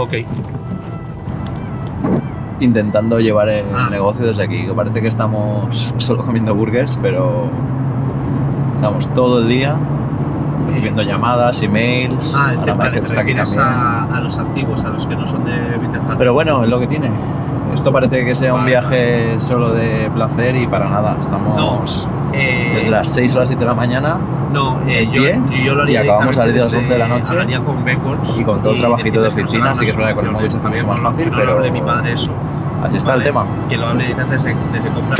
Ok. Intentando llevar el negocio desde aquí, que parece que estamos solo comiendo burgers, pero estamos todo el día recibiendo llamadas, emails. Te refieres a los antiguos, a los que no son de Winterhunt. Pero bueno, es lo que tiene. Esto parece que sea un viaje solo de placer y para nada. Estamos desde las 6 o las 7 de la mañana. Yo lo haría y acabamos a las 10 o las 11 de la noche. Hablaría con Beckons y con todo el trabajito de oficina, así que es verdad que con el móvil se hace mucho más fácil, no pero hable mi padre eso. Así está el tema. Que lo hable desde comprar.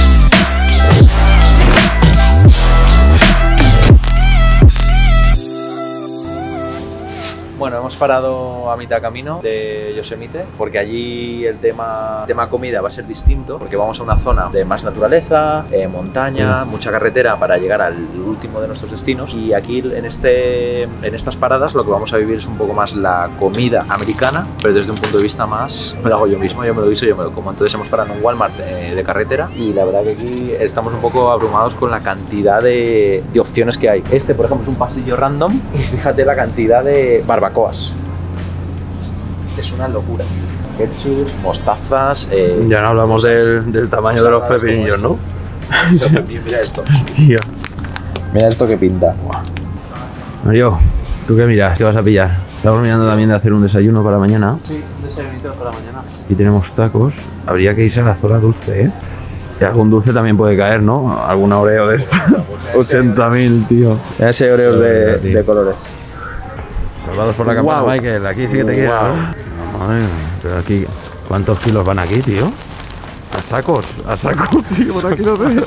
Bueno, hemos parado a mitad camino de Yosemite porque allí el tema comida va a ser distinto, porque vamos a una zona de más naturaleza, montaña, mucha carretera para llegar al último de nuestros destinos, y aquí en estas paradas lo que vamos a vivir es un poco más la comida americana, pero desde un punto de vista más, me lo hago yo mismo, yo me lo guiso, yo me lo como. Entonces hemos parado en un Walmart de carretera y la verdad que aquí estamos un poco abrumados con la cantidad de opciones que hay. Este, por ejemplo, es un pasillo random y fíjate la cantidad de barbacoas. Es una locura. Ketchup, mostazas. Ya no hablamos del tamaño de los pepinillos, ¿no? Mira esto. Tío. Mira esto que pinta. Mario, ¿tú qué miras? ¿Qué vas a pillar? Estamos mirando también de hacer un desayuno para mañana. Sí, un desayunito para mañana. Y tenemos tacos. Habría que irse a la zona dulce, ¿eh? Y algún dulce también puede caer, ¿no? Alguna Oreo de esto. 80.000, tío. Ese Oreo de colores. Salvados por la campana, Michael. Aquí sí que te queda, ¿no? Madre, pero aquí, ¿cuántos kilos van aquí, tío? A sacos, tío, por aquí no veo.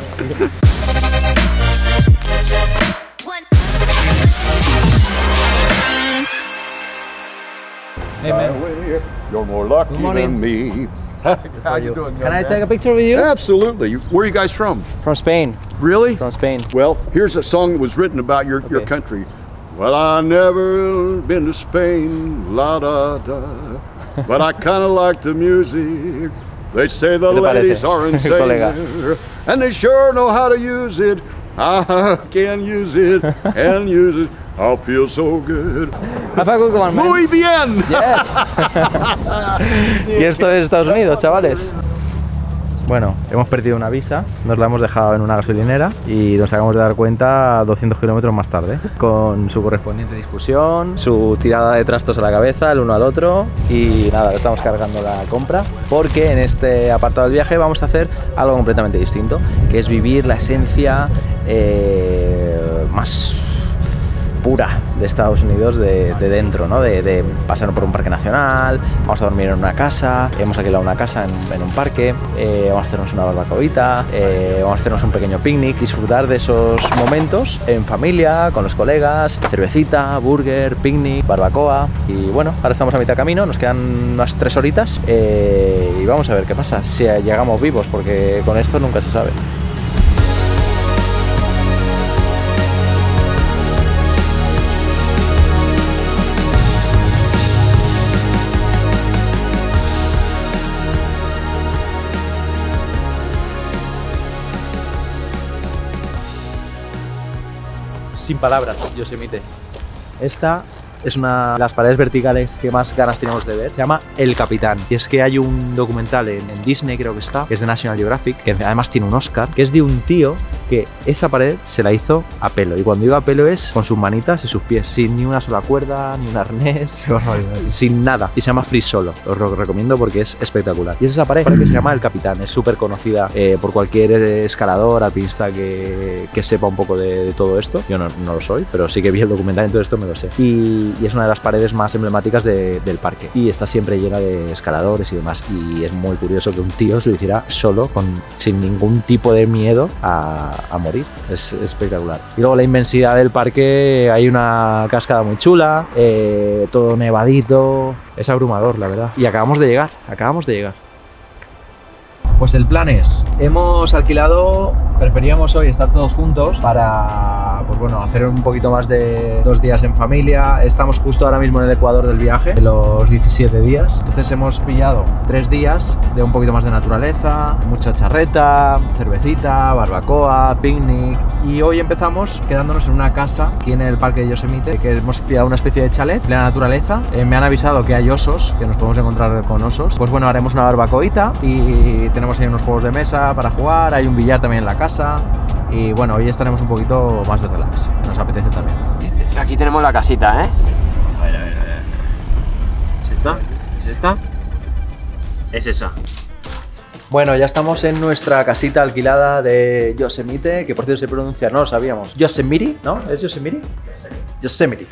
Hey man, you're more lucky good morning. than me. How you doing? Can I take a picture with you? Absolutely. Where are you guys from? From Spain. Really? From Spain. Well, here's a song that was written about your country. Well, I never been to Spain, la da da, but I kind of like the music. They say the ladies are insane there, and they sure know how to use it. I can use it and use it. I'll feel so good. Have a good one, man. Muy bien. Yes. Y esto es Estados Unidos, chavales. Bueno, hemos perdido una visa, nos la hemos dejado en una gasolinera y nos acabamos de dar cuenta 200 kilómetros más tarde, con su correspondiente discusión, su tirada de trastos a la cabeza el uno al otro, y nada, estamos cargando la compra porque en este apartado del viaje vamos a hacer algo completamente distinto, que es vivir la esencia más pura de Estados Unidos de dentro, ¿no? De pasar por un parque nacional, vamos a dormir en una casa, hemos alquilado una casa en un parque, vamos a hacernos una barbacoita, vamos a hacernos un pequeño picnic, disfrutar de esos momentos en familia, con los colegas, cervecita, burger, picnic, barbacoa. Y bueno, ahora estamos a mitad camino, nos quedan unas 3 horitas y vamos a ver qué pasa, si llegamos vivos, porque con esto nunca se sabe. Sin palabras, Yosemite. Esta es una de las paredes verticales que más ganas tenemos de ver. Se llama El Capitán. Y es que hay un documental en Disney, creo que está, que es de National Geographic, que además tiene un Oscar, que es de un tío que esa pared se la hizo a pelo. Y cuando digo a pelo es con sus manitas y sus pies, sin ni una sola cuerda, ni un arnés, sin nada. Y se llama Free Solo. Os lo recomiendo porque es espectacular. Y es esa pared que se llama El Capitán. Es súper conocida por cualquier escalador, alpinista que sepa un poco de todo esto. Yo no lo soy, pero sí que vi el documental, entonces esto me lo sé. Y es una de las paredes más emblemáticas del parque. Y está siempre llena de escaladores y demás. Y es muy curioso que un tío se lo hiciera solo, sin ningún tipo de miedo a morir. Es espectacular. Y luego la inmensidad del parque, hay una cascada muy chula, todo nevadito. Es abrumador, la verdad. Y acabamos de llegar. Pues el plan es, hemos alquilado preferíamos hoy estar todos juntos para, pues bueno, hacer un poquito más de 2 días en familia. Estamos justo ahora mismo en el Ecuador del viaje, de los 17 días. Entonces hemos pillado 3 días de un poquito más de naturaleza, mucha charreta, cervecita, barbacoa, picnic. Y hoy empezamos quedándonos en una casa aquí en el parque de Yosemite, que hemos pillado una especie de chalet de la naturaleza. Me han avisado que hay osos, que nos podemos encontrar con osos. Pues bueno, haremos una barbacoita y tenemos ahí unos juegos de mesa para jugar. Hay un billar también en la casa. Y bueno, hoy estaremos un poquito más de relax. Nos apetece también. Aquí tenemos la casita, ¿eh? A ver. ¿Es esta? ¿Es esta? Es esa. Bueno, ya estamos en nuestra casita alquilada de Yosemite, que por cierto se pronuncia, no lo sabíamos. Yosemite, ¿no? ¿Es Yosemite? Yosemite.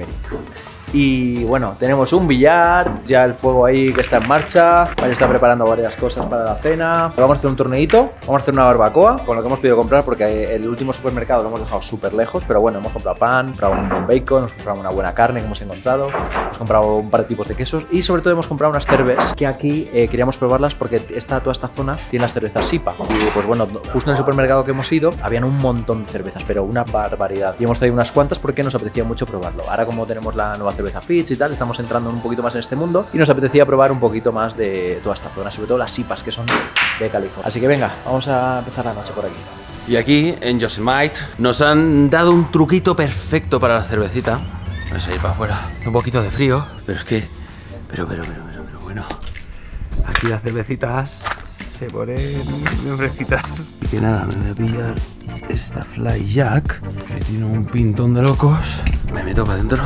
Y bueno, tenemos un billar, ya el fuego ahí que está en marcha. Vaya está preparando varias cosas para la cena. Vamos a hacer un torneito, vamos a hacer una barbacoa con lo que hemos podido comprar, porque el último supermercado lo hemos dejado súper lejos. Pero bueno, hemos comprado pan, comprado un buen bacon, hemos comprado una buena carne que hemos encontrado, hemos comprado un par de tipos de quesos y sobre todo hemos comprado unas cervezas que aquí queríamos probarlas porque toda esta zona tiene las cervezas SIPA. Y pues bueno, justo en el supermercado que hemos ido habían un montón de cervezas, pero una barbaridad. Y hemos traído unas cuantas porque nos apetecía mucho probarlo. Ahora, como tenemos la nueva cerveza Fitch y tal, estamos entrando un poquito más en este mundo y nos apetecía probar un poquito más de toda esta zona, sobre todo las SIPAs, que son de California. Así que venga, vamos a empezar la noche por aquí. Y aquí, en Yosemite, nos han dado un truquito perfecto para la cervecita. Vamos a ir para afuera. Un poquito de frío, pero es que... Pero bueno. Aquí las cervecitas se ponen bien fresquitas. Y que nada, me voy a pillar esta Fly Jack, que tiene un pintón de locos. Me meto para adentro.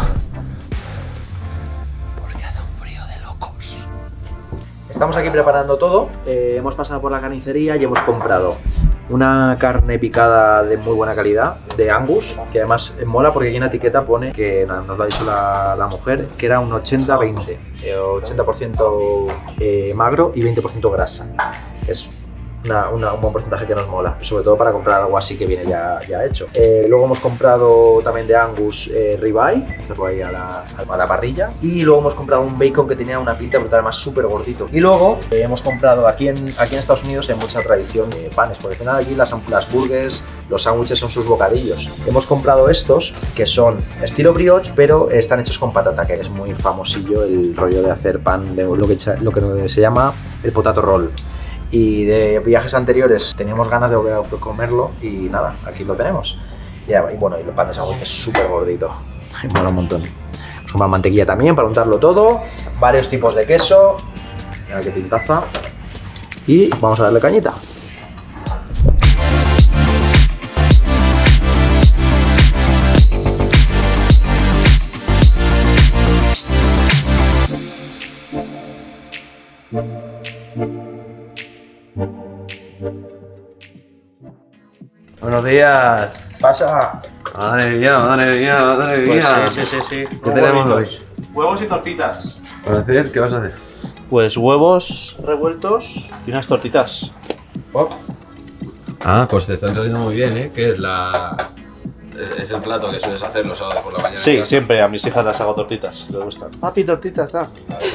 Estamos aquí preparando todo, hemos pasado por la carnicería y hemos comprado una carne picada de muy buena calidad, de Angus, que además mola porque aquí en la etiqueta pone, que nos lo ha dicho la mujer, que era un 80-20, 80% magro y 20% grasa. Es un buen porcentaje que nos mola, sobre todo para comprar algo así que viene ya hecho. Luego hemos comprado también de Angus ribeye, hacerlo ahí a la parrilla, y luego hemos comprado un bacon que tenía una pinta brutal, además súper gordito. Y luego hemos comprado aquí en Estados Unidos, hay mucha tradición de panes, por ejemplo aquí las burgers, los sándwiches son sus bocadillos. Hemos comprado estos que son estilo brioche, pero están hechos con patata, que es muy famosillo el rollo de hacer pan, de lo que se llama el potato roll. Y de viajes anteriores teníamos ganas de volver a comerlo y nada, aquí lo tenemos. Y bueno, y el pan de sándwich es súper gordito, mola un montón. Hemos comprado mantequilla también para untarlo todo, varios tipos de queso, mira qué pintaza. Y vamos a darle cañita. Buenos días. Pasa. Madre mía. Pues sí. ¿Qué tenemos hoy? Huevos y tortitas. ¿Vas a hacer? ¿Qué vas a hacer? Pues huevos revueltos y unas tortitas. Ah, pues te están saliendo muy bien, ¿eh? ¿Qué es es el plato que sueles hacer los sábados por la mañana? Sí, siempre a mis hijas las hago tortitas. Les gustan. Papi, tortitas, ¿no?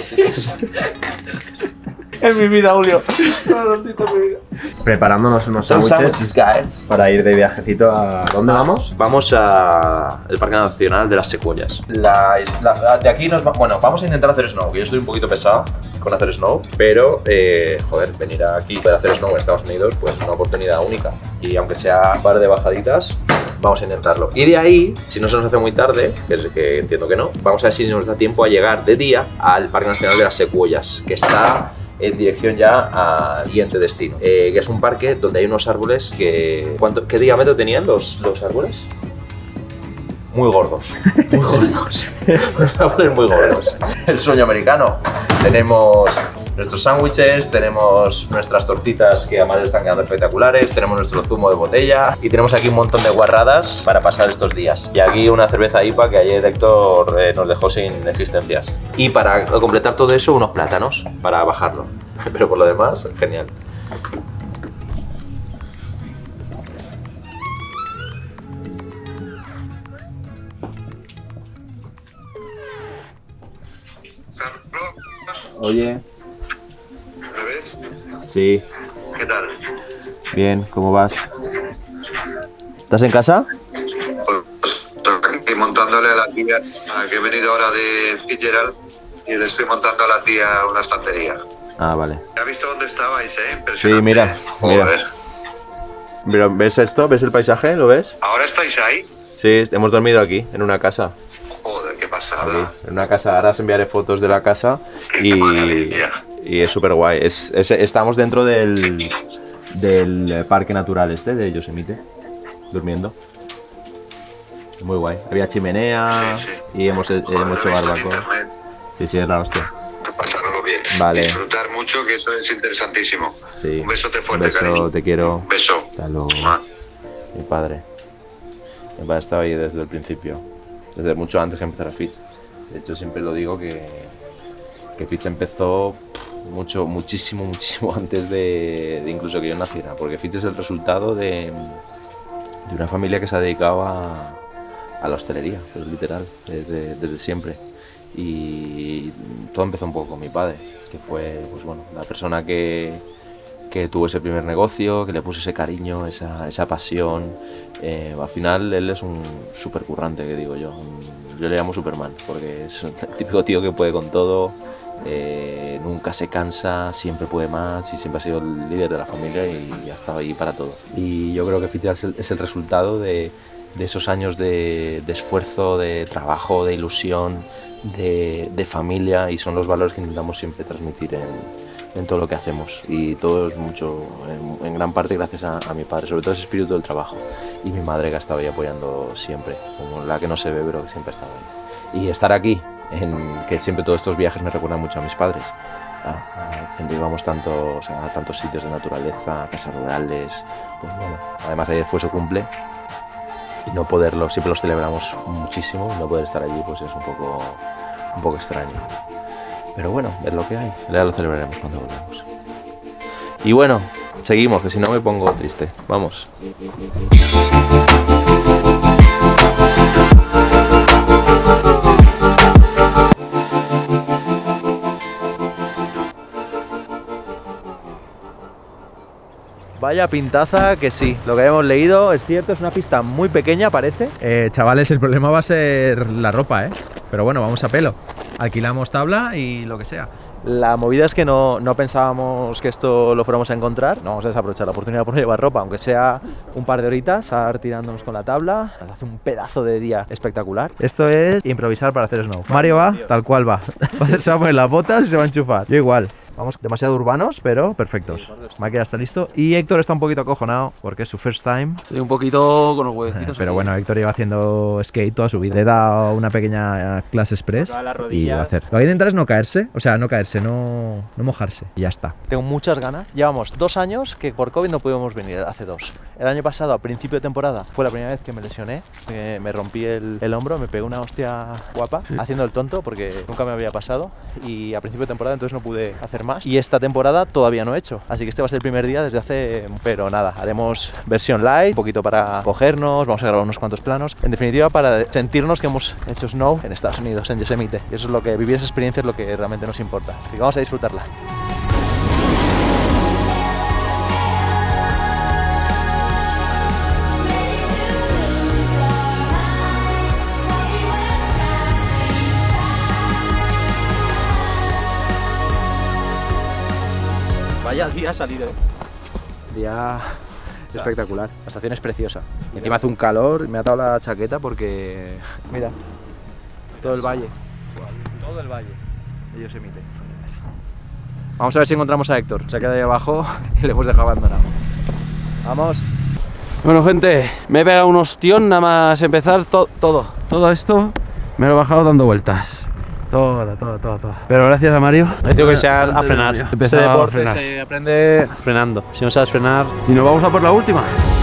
En mi vida, Julio. Preparándonos unos sándwiches, guys, para ir de viajecito a... ¿Dónde vamos? Vamos al Parque Nacional de las Secuoyas. De aquí bueno, vamos a intentar hacer snow, que yo estoy un poquito pesado con hacer snow, pero, joder, venir aquí para hacer snow en Estados Unidos, pues es una oportunidad única. Y aunque sea un par de bajaditas, vamos a intentarlo. Y de ahí, si no se nos hace muy tarde, que entiendo que no, vamos a ver si nos da tiempo a llegar de día al Parque Nacional de las Secuoyas, que está en dirección ya al siguiente destino, que es un parque donde hay unos árboles que... ¿Qué diámetro tenían los árboles? Muy gordos, unos árboles muy gordos. El sueño americano. Tenemos nuestros sándwiches, tenemos nuestras tortitas que además están quedando espectaculares, tenemos nuestro zumo de botella y tenemos aquí un montón de guarradas para pasar estos días. Y aquí una cerveza IPA que ayer Héctor nos dejó sin existencias. Y para completar todo eso, unos plátanos para bajarlo. Pero por lo demás, genial. Oye. ¿Me ves? Sí. ¿Qué tal? Bien, ¿cómo vas? ¿Estás en casa? Estoy montándole a la tía, que he venido ahora de Fitzgerald y le estoy montando a la tía una estantería. Ah, vale. ¿Ya has visto dónde estabais, Sí, Impresionante. mira. Joder. Mira. ¿Ves esto? ¿Ves el paisaje? ¿Lo ves? ¿Ahora estáis ahí? Sí, hemos dormido aquí, en una casa. Joder, qué Aquí, pasada. en una casa. Ahora os enviaré fotos de la casa Qué maravilla. y es súper guay. Estamos dentro del parque natural de Yosemite, durmiendo. Muy guay. Había chimenea Sí. y hemos Joder, hecho lo he visto en barbacoa. internet. Sí, es la hostia. Pasároslo bien. Vale. Disfrutar mucho, que eso es interesantísimo. Sí. Un besote Un fuerte, beso, cariño. te quiero. Un beso. Hasta luego. Mua. Mi padre. Mi padre estaba ahí desde el principio, desde mucho antes que empezara Fitch. De hecho, siempre lo digo que Fitch empezó muchísimo antes de incluso que yo naciera, porque Fitch es el resultado de una familia que se ha dedicado a la hostelería, pues, literal, desde siempre. Y todo empezó un poco con mi padre, que fue, pues bueno, la persona que tuvo ese primer negocio, que le puso ese cariño, esa pasión. Al final él es un súper currante, que digo yo. Yo le llamo Superman, porque es el típico tío que puede con todo, nunca se cansa, siempre puede más y siempre ha sido el líder de la familia y ha estado ahí para todo. Y yo creo que Fitzgerald es el resultado de esos años de esfuerzo, de trabajo, de ilusión, de familia, y son los valores que intentamos siempre transmitir en todo lo que hacemos, y todo es mucho, en gran parte gracias a mi padre, sobre todo ese espíritu del trabajo, y mi madre, que ha estado ahí apoyando siempre, como la que no se ve pero que siempre ha estado ahí. Y estar aquí, que siempre todos estos viajes me recuerdan mucho a mis padres. Siempre íbamos a tantos sitios de naturaleza, casas rurales, pues bueno, además ayer fue su cumple y no poderlo, siempre los celebramos muchísimo, y no poder estar allí pues es un poco extraño. Pero bueno, es lo que hay, ya lo celebraremos cuando volvamos. Y bueno, seguimos, que si no me pongo triste. Vamos. Vaya pintaza que sí, lo que habíamos leído es cierto, es una pista muy pequeña parece. Chavales, el problema va a ser la ropa, pero bueno, vamos a pelo. Alquilamos tabla y lo que sea. La movida es que no pensábamos que esto lo fuéramos a encontrar. No vamos a desaprovechar la oportunidad por no llevar ropa, aunque sea un par de horitas, estar tirándonos con la tabla. Nos hace un pedazo de día espectacular. Esto es improvisar para hacer snow. Mario va tal cual va. Se va a poner las botas y se va a enchufar. Yo igual. Vamos demasiado urbanos, pero perfectos. Mike ya está listo. Y Héctor está un poquito acojonado porque es su first time. Estoy un poquito con los huevecitos. Pero bueno, Héctor lleva haciendo skate toda su vida. Le he dado una pequeña clase express y va a hacer. Lo que hay que intentar es no caerse, no mojarse. Y ya está. Tengo muchas ganas. Llevamos 2 años que por COVID no pudimos venir, hace 2. El año pasado, a principio de temporada, fue la primera vez que me lesioné. Me rompí el hombro, me pegué una hostia guapa haciendo el tonto porque nunca me había pasado. Y a principio de temporada entonces no pude hacer más, y esta temporada todavía no he hecho, así que este va a ser el primer día desde hace, pero nada, haremos versión light, un poquito para cogernos, vamos a grabar unos cuantos planos, en definitiva para sentirnos que hemos hecho snow en Estados Unidos, en Yosemite, y eso es lo que, vivir esa experiencia es lo que realmente nos importa, así que vamos a disfrutarla. Vaya día salido. Día espectacular. La estación es preciosa. Y encima hace un calor. Me ha atado la chaqueta porque... Mira. Todo el valle. Todo el valle de Yosemite. Vamos a ver si encontramos a Héctor. Se ha quedado ahí abajo y le hemos dejado abandonado. Vamos. Bueno, gente, me he pegado un ostión nada más empezar todo esto. Me lo he bajado dando vueltas. Todo. Pero gracias a Mario. Me tengo que enseñar a frenar. Este deporte se aprende frenando. Si no sabes frenar. Y nos vamos a por la última.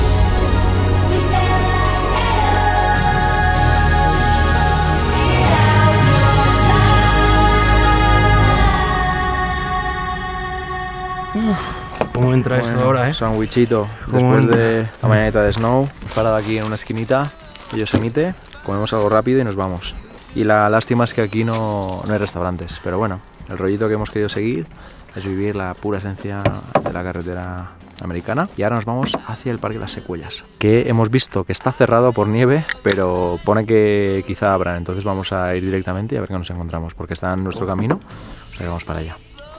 ¿Cómo entra esto ahora, Sandwichito después de la mañanita de snow. Parado aquí en una esquinita de Yosemite. Comemos algo rápido y nos vamos. Y la lástima es que aquí no hay restaurantes, pero bueno, el rollito que hemos querido seguir es vivir la pura esencia de la carretera americana. Y ahora nos vamos hacia el Parque de las Secuoyas, que hemos visto que está cerrado por nieve, pero pone que quizá abran. Entonces vamos a ir directamente y a ver qué nos encontramos, porque está en nuestro camino. O sea que vamos para allá.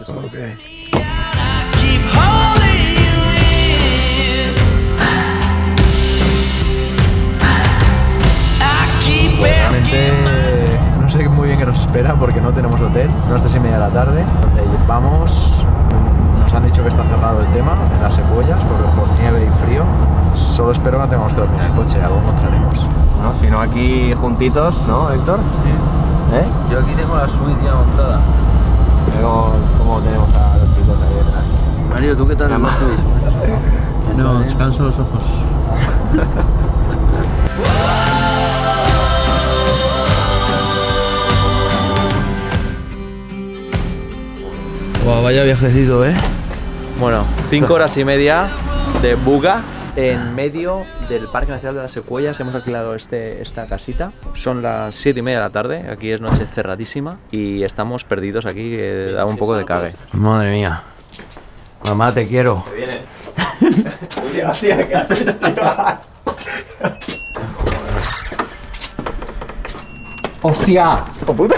Realmente no sé muy bien qué nos espera porque no tenemos hotel, no es 3:30 de la tarde. Vamos, nos han dicho que está cerrado el tema en las Secuoyas por nieve y frío. Solo espero que no tengamos que dormir en el coche, algo encontraremos. No, si no aquí juntitos, ¿no, Héctor? Sí. ¿Eh? Yo aquí tengo la suite ya montada. Luego, ¿cómo tenemos a los chicos ahí detrás? Mario, ¿tú qué tal? No, descanso los ojos. Wow, vaya viajecito, ¿eh? Bueno, 5 horas y media de buga en medio del Parque Nacional de las Secuoyas. Hemos alquilado esta casita. Son las 7:30 de la tarde, aquí es noche cerradísima y estamos perdidos aquí, da un poco de cague. Madre mía. Mamá, te quiero. ¡Hostia! ¡Oh, puta!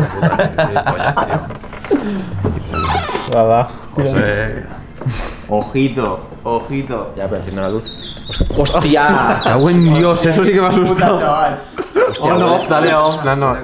Ojito, ojito. Ya, pero enciendo la luz. ¡Hostia! ¡Cago en Dios! Eso sí que me ha asustado. Chaval. Hostia, no, dale, no.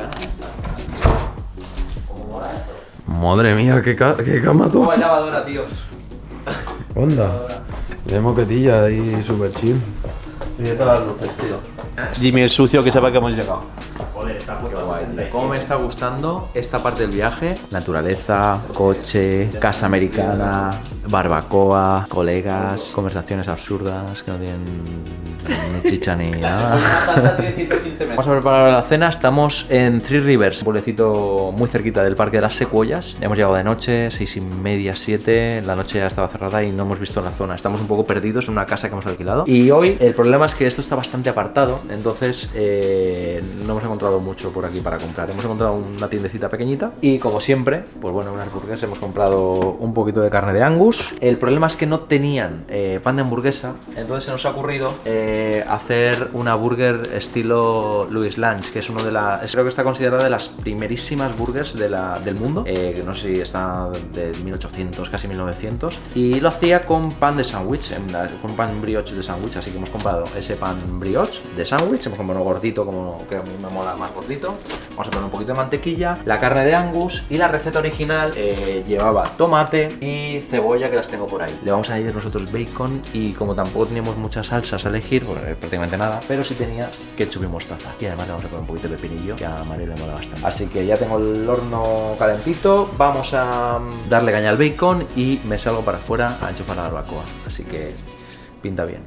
Madre mía, qué cama tú. Como lavadora, tíos. Onda. De moquetilla ahí, super chill. Y de todas las luces, tío. Jimmy el sucio, que sepa que hemos llegado. Qué guay, tío. ¿Cómo me está gustando esta parte del viaje? Naturaleza, coche, casa americana, barbacoa, colegas, conversaciones absurdas que no tienen ni chicha ni nada. Vamos a preparar la cena. Estamos en Three Rivers, un pueblecito muy cerquita del Parque de las Secuoyas. Hemos llegado de noche, 6:30, 7. La noche ya estaba cerrada y no hemos visto la zona. Estamos un poco perdidos en una casa que hemos alquilado. Y hoy el problema es que esto está bastante apartado, entonces no hemos encontrado mucho por aquí para comprar. Hemos encontrado una tiendecita pequeñita y, como siempre, pues bueno, unas hamburguesas. Hemos comprado un poquito de carne de Angus. El problema es que no tenían pan de hamburguesa, entonces se nos ha ocurrido hacer una burger estilo Louis Lunch, que es uno de las, creo que está considerada de las primerísimas burgers del mundo, que no sé si está de 1800, casi 1900, y lo hacía con pan de sándwich, con pan brioche de sándwich, así que hemos comprado ese pan brioche de sándwich. Hemos comprado uno gordito, como que a mí me mola más gordito. Vamos a poner un poquito de mantequilla, la carne de Angus, y la receta original llevaba tomate y cebolla, que las tengo por ahí. Le vamos a añadir nosotros bacon, y como tampoco teníamos muchas salsas a elegir, pues prácticamente nada, pero sí tenía ketchup y mostaza. Y además le vamos a poner un poquito de pepinillo, que a Mario le mola bastante. Así que ya tengo el horno calentito, vamos a darle caña al bacon y me salgo para afuera a enchufar la barbacoa. Así que pinta bien.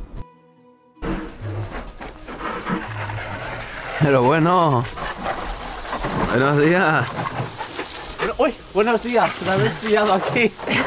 Pero bueno. Buenos días. ¡Uy! Buenos días, me habéis pillado aquí.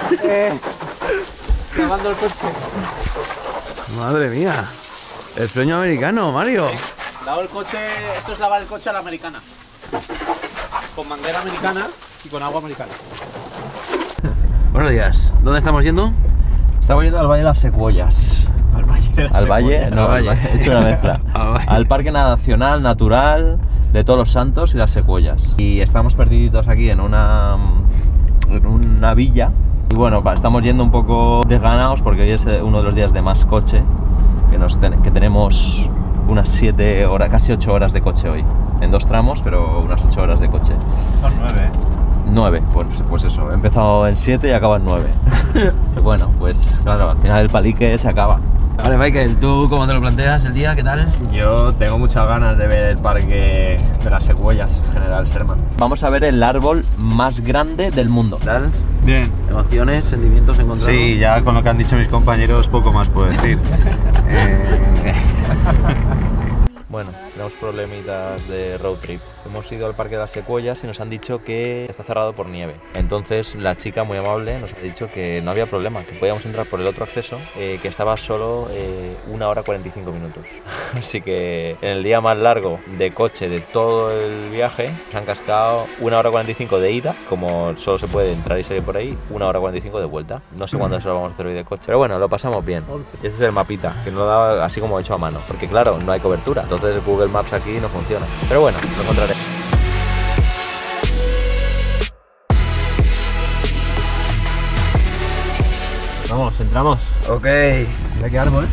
Lavando el coche. Madre mía. El sueño americano, Mario. Lavo el coche, esto es lavar el coche a la americana. Con manguera americana y con agua americana. Buenos días. ¿Dónde estamos yendo? Estamos yendo al Valle de las Secuoyas. Al Valle, no, he hecho una mezcla. Al Parque Nacional Natural de Todos los Santos y las Secuoyas. Y estamos perdiditos aquí en una villa. Y bueno, estamos yendo un poco desganados porque hoy es uno de los días de más coche. Que tenemos unas 7 horas, casi 8 horas de coche hoy. En 2 tramos, pero unas 8 horas de coche. Son 9. 9, pues eso, he empezado en 7 y acabo en 9. Bueno, pues claro, al final el palique se acaba. Vale, Michael, ¿tú cómo te lo planteas el día? ¿Qué tal? Yo tengo muchas ganas de ver el Parque de las Secuoyas, General Sherman. Vamos a ver el árbol más grande del mundo. ¿Qué tal? Bien. ¿Emociones, sentimientos encontrados? Sí, ya con lo que han dicho mis compañeros poco más puedo decir. Bueno. tenemos problemitas de road trip. Hemos ido al Parque de las Secuoyas y nos han dicho que está cerrado por nieve. Entonces la chica muy amable nos ha dicho que no había problema, que podíamos entrar por el otro acceso, que estaba solo 1 hora 45 minutos. Así que en el día más largo de coche de todo el viaje nos han cascado 1 hora 45 de ida, como solo se puede entrar y salir por ahí, 1 hora 45 de vuelta. No sé cuántas horas vamos a hacer hoy de coche, pero bueno, lo pasamos bien. Este es el mapita, que nos lo da así como hecho a mano, porque claro, no hay cobertura, entonces Google Maps aquí no funciona. Pero bueno, lo encontraré. Vamos, entramos. Ok. Mira qué árbol.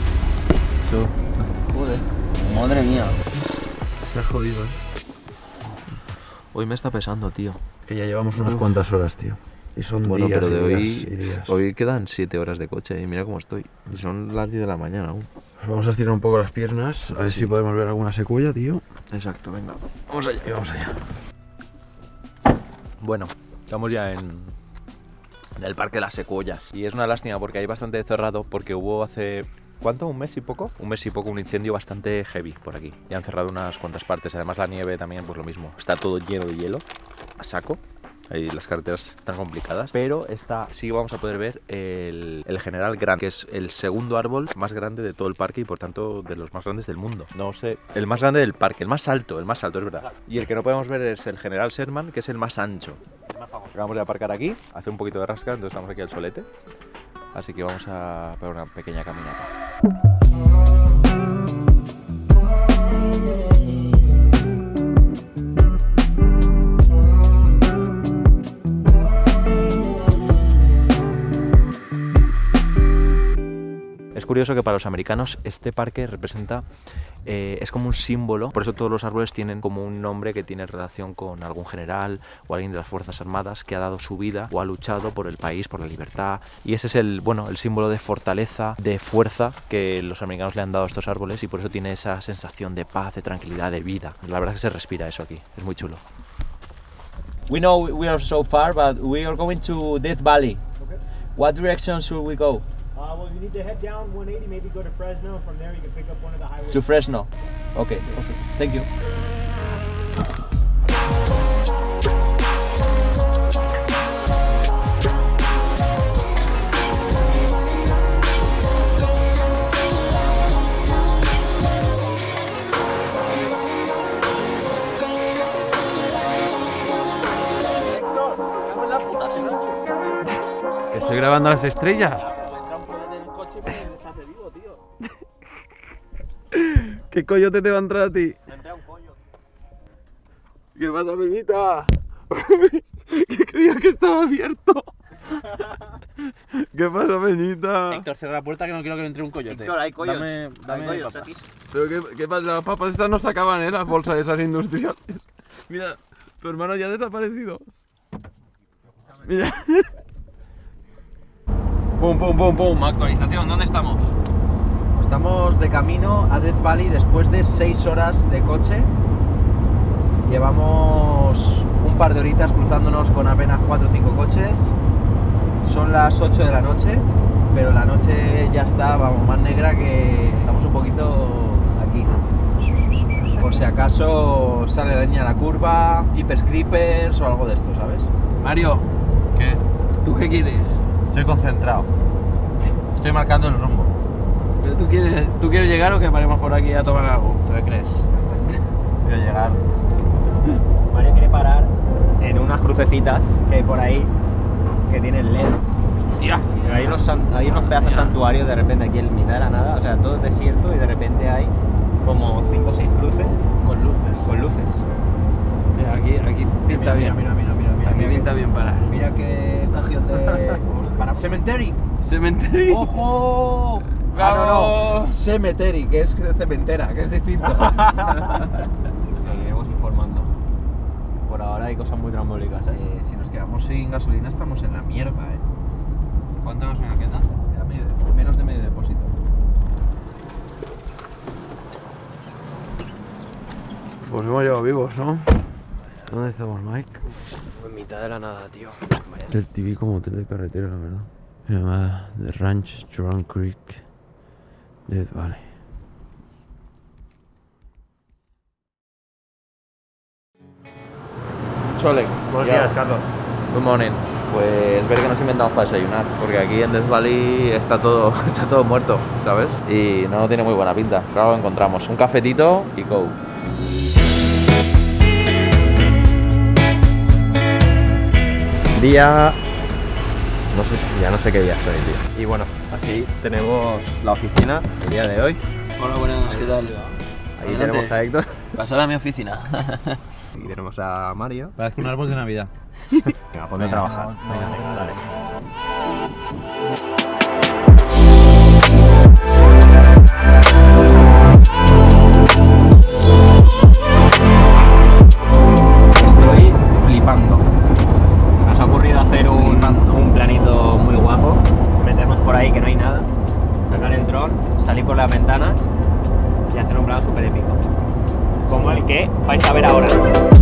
Joder. Madre mía. Estás jodido, Hoy me está pesando, tío. Que ya llevamos unas cuantas horas, tío. Y son bueno, días, pero de días. hoy quedan 7 horas de coche y mira cómo estoy. Son las 10 de la mañana aún. Pues vamos a estirar un poco las piernas, a ver si podemos ver alguna secuoya, tío. Exacto, venga. Vamos allá. Y vamos allá. Bueno, estamos ya en el Parque de las Secuoyas. Y es una lástima porque hay bastante cerrado porque hubo hace... ¿Cuánto? ¿Un mes y poco? Un mes y poco, un incendio bastante heavy por aquí. Y han cerrado unas cuantas partes. Además la nieve también, pues lo mismo. Está todo lleno de hielo, a saco. Ahí las carreteras están complicadas. Pero sí vamos a poder ver el General Grant, que es el segundo árbol más grande de todo el parque y por tanto de los más grandes del mundo. No sé, el más grande del parque, el más alto, es verdad. Y el que no podemos ver es el General Sherman, que es el más ancho. Acabamos de aparcar aquí, hace un poquito de rasca, entonces estamos aquí al solete. Así que vamos a pegar una pequeña caminata. Es curioso que para los americanos este parque representa, es como un símbolo, por eso todos los árboles tienen como un nombre que tiene relación con algún general o alguien de las Fuerzas Armadas que ha dado su vida o ha luchado por el país, por la libertad. Y ese es el símbolo de fortaleza, de fuerza que los americanos le han dado a estos árboles y por eso tiene esa sensación de paz, de tranquilidad, de vida. La verdad es que se respira eso aquí, es muy chulo. We know we are so far, but we are going to Death Valley. Okay. What direction should we go? Well, you need to head down 180, maybe go to Fresno, and from there you can pick up one of the highways. To Fresno. Okay, thank you. Estoy grabando las estrellas. ¿Qué coyote te va a entrar a ti? Me entra un coño. ¿Qué pasa, Peñita? Que creía que estaba abierto. ¿Qué pasa, Peñita? Héctor, cierra la puerta que no quiero que me entre un coyote. Héctor, hay coyos. Dame papas. aquí. ¿Pero qué pasa? Las papas estas no se acaban, las bolsas esas industriales. Mira, tu hermano ya ha desaparecido. Mira. Pum, pum, pum, pum. Actualización, ¿dónde estamos? Estamos de camino a Death Valley después de 6 horas de coche. Llevamos un par de horitas cruzándonos con apenas 4 o 5 coches. Son las 8 de la noche, pero la noche ya está, vamos, más negra que... Estamos un poquito aquí. Por si acaso sale la línea de la curva, Jeepers Creepers o algo de esto, ¿sabes? Mario, ¿Qué? ¿tú qué quieres? Estoy concentrado. Estoy marcando el rumbo. ¿Pero tú quieres llegar o que paremos por aquí a tomar algo? ¿Tú qué crees? Quiero llegar. Mario quiere parar en unas crucecitas que hay por ahí que tienen LED. Hostia. Hay unos pedazos de santuarios de repente aquí en mitad de la nada, o sea, todo es desierto y de repente hay como 5 o 6 cruces Con luces. con luces. Mira, aquí pinta bien. Mira, Aquí pinta bien parar. mira qué estación de... para Cemetery. Cementerio. ¡Ojo! ¡Vamos! Cemetery, que es de cementera, que es distinto. Seguiremos informando. Por ahora hay cosas muy trambólicas, Si nos quedamos sin gasolina estamos en la mierda, ¿Cuánta gasolina queda? Menos de medio depósito. Pues hemos llegado vivos, ¿no? ¿Dónde estamos, Mike? En mitad de la nada, tío. El TV como hotel de carretera, la verdad. Se llama The Ranch Drum Creek, Death Valley. Oleg. Buenos días, Carlos. Good morning. Pues ver que nos inventamos para desayunar, porque aquí en Death Valley está todo muerto, ¿sabes? Y no tiene muy buena pinta. Claro, lo encontramos. Un cafetito y go. Día... ya no sé qué día estoy, tío. Y bueno, así tenemos la oficina el día de hoy. Hola, buenas, ¿qué tal? Ahí tenemos a Héctor. Pasar a mi oficina. Y tenemos a Mario. Parece un árbol de Navidad. Venga, ponte a trabajar. Venga, dale. Estoy flipando. Nos ha ocurrido hacer un planito muy guapo. Meternos por ahí que no hay nada. Sacar el dron, salir por las ventanas y hacer un plano súper épico. Como el que vais a ver ahora.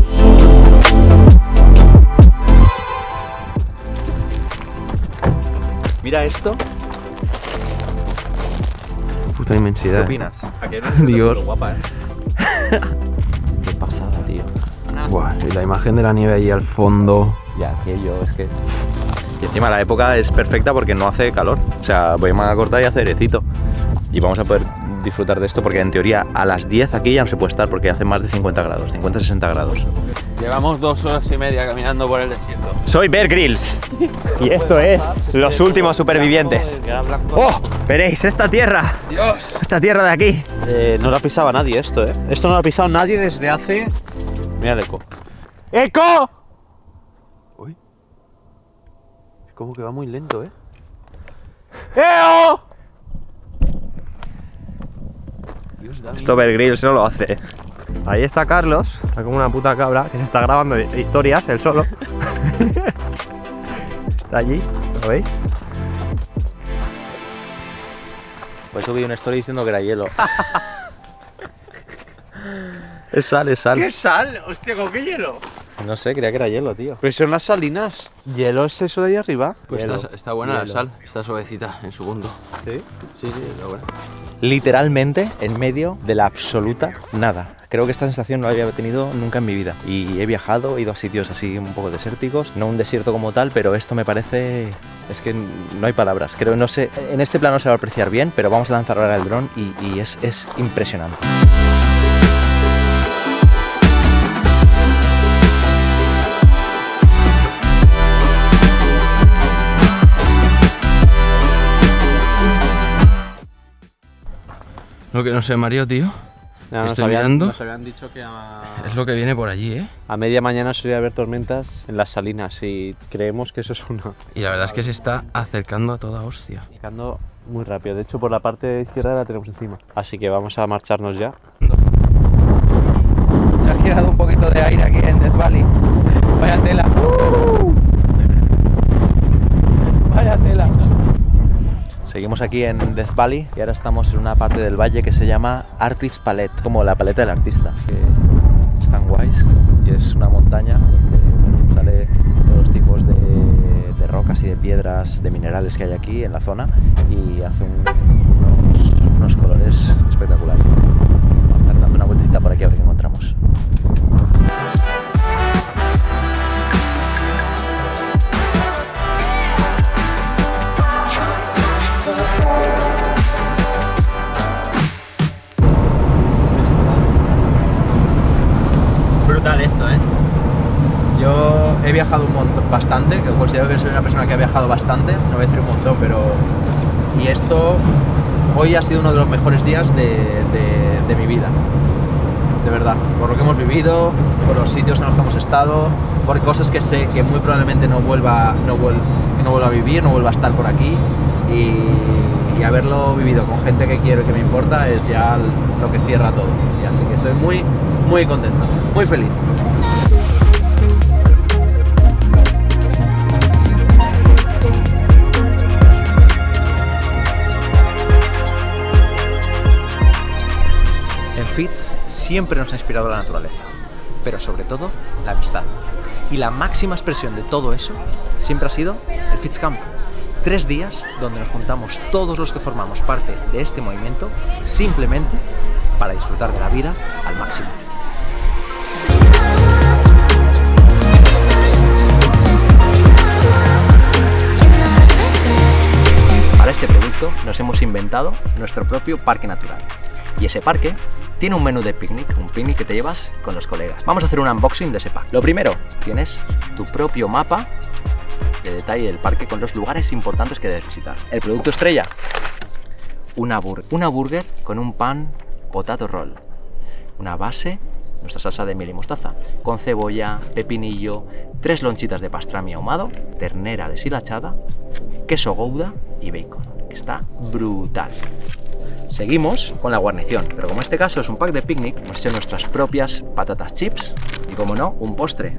Mira esto. Puta inmensidad. ¿Qué opinas? Dios. Guapa, Qué pasada, tío. Buah, y la imagen de la nieve ahí al fondo. Ya, aquello, es que... Y encima la época es perfecta porque no hace calor. O sea, voy a manga corta y hace airecito. Y vamos a poder disfrutar de esto porque en teoría a las 10 aquí ya no se puede estar porque hace más de 50 grados, 50-60 grados. Llevamos 2 horas y media caminando por el desierto. Soy Bear Grylls y esto es Los Últimos Supervivientes. ¡Oh! Veréis esta tierra. ¡Dios! Esta tierra de aquí. No la pisaba nadie esto, ¿eh? Esto no lo ha pisado nadie desde hace... Mira el eco. ¡Eco! Uy. Es como que va muy lento, ¿eh? ¡Eo! Dios, da Esto Bear Grylls no lo hace. Ahí está Carlos, está como una puta cabra que se está grabando historias, él solo. Está allí, ¿lo veis? Pues subí una story diciendo que era hielo. Es sal, es sal. ¿Qué sal? Hostia, ¿con qué hielo? No sé, creía que era hielo, tío. Pues son las salinas. ¿Hielo es eso de ahí arriba? Pues Hielo. está buena la Hielo. sal, está suavecita en su punto. ¿Sí? Sí, está buena. Literalmente en medio de la absoluta nada. Creo que esta sensación no la había tenido nunca en mi vida. Y he viajado, he ido a sitios así un poco desérticos, no un desierto como tal, pero esto me parece... Es que no hay palabras. Creo, no sé, en este plano se va a apreciar bien, pero vamos a lanzar ahora el dron y es impresionante. Lo que no sé, Mario, tío. Ya, Estoy mirando. nos habían dicho que Es lo que viene por allí, ¿eh? a media mañana solía haber tormentas en las salinas y creemos que eso es una... Y la verdad es que se está acercando a toda hostia. Picando muy rápido, de hecho por la parte izquierda la tenemos encima. Así que vamos a marcharnos ya. Se ha girado un poquito de aire aquí en Death Valley. Vaya tela. Vaya tela. Seguimos aquí en Death Valley y ahora estamos en una parte del valle que se llama Artist Palette, como la paleta del artista, que están guays. Y es una montaña donde sale todos los tipos de rocas y de piedras, de minerales que hay aquí en la zona y hace unos colores espectaculares. Vamos a estar dando una vueltecita por aquí a ver qué encontramos. Brutal esto, ¿eh? Yo he viajado un montón, bastante, que considero que soy una persona que ha viajado bastante, no voy a decir un montón, pero... Y esto, hoy ha sido uno de los mejores días de mi vida, de verdad, por lo que hemos vivido, por los sitios en los que hemos estado, por cosas que sé que muy probablemente no vuelva a vivir, no vuelva a estar por aquí, y haberlo vivido con gente que quiero y que me importa es ya lo que cierra todo, y así que estoy muy, muy contento, muy feliz. En Fitz siempre nos ha inspirado la naturaleza, pero sobre todo la amistad. Y la máxima expresión de todo eso siempre ha sido el Fitz Camp. 3 días donde nos juntamos todos los que formamos parte de este movimiento simplemente para disfrutar de la vida al máximo. este producto nos hemos inventado nuestro propio parque natural. Y ese parque tiene un menú de picnic, un picnic que te llevas con los colegas. Vamos a hacer un unboxing de ese pack. Lo primero, tienes tu propio mapa de detalle del parque con los lugares importantes que debes visitar. El producto estrella, una burger con un pan potato roll, una base, nuestra salsa de miel y mostaza, con cebolla, pepinillo, 3 lonchitas de pastrami ahumado, ternera deshilachada, queso gouda y bacon, que está brutal. Seguimos con la guarnición, pero como en este caso es un pack de picnic, hemos hecho nuestras propias patatas chips y, como no, un postre.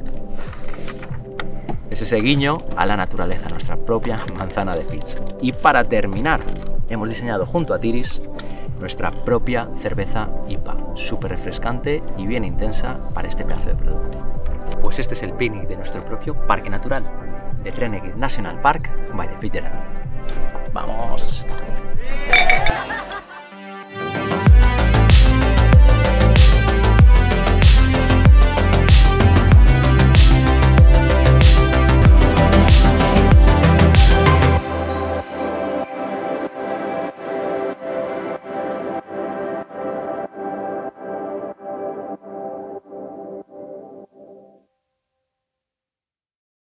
Es ese guiño a la naturaleza, nuestra propia manzana de pizza. Y para terminar, hemos diseñado junto a Tiris nuestra propia cerveza IPA, súper refrescante y bien intensa para este pedazo de producto. Pues este es el picnic de nuestro propio parque natural, de Renegade National Park by the Fitzgerald. ¡Vamos!